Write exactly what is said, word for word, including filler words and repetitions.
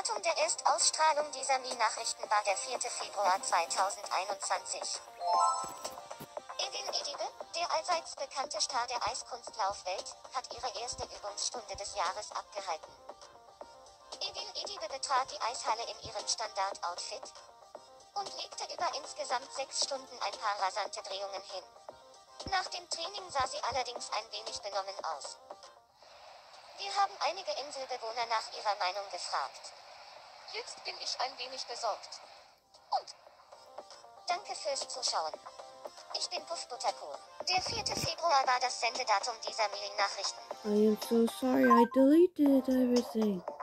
Datum der Erstausstrahlung dieser Mi-Nachrichten war der vierte Februar zweitausendeinundzwanzig. Edin Edibe, der allseits bekannte Star der Eiskunstlaufwelt, hat ihre erste Übungsstunde des Jahres abgehalten. Edin Edibe betrat die Eishalle in ihrem Standard-Outfit und legte über insgesamt sechs Stunden ein paar rasante Drehungen hin. Nach dem Training sah sie allerdings ein wenig benommen aus. Wir haben einige Inselbewohner nach ihrer Meinung gefragt. Jetzt bin ich ein wenig besorgt. Und danke fürs Zuschauen. Ich bin Puff Butterkuh. Der vierte Februar war das Sendedatum dieser Mail-Nachrichten. I am so sorry I deleted everything.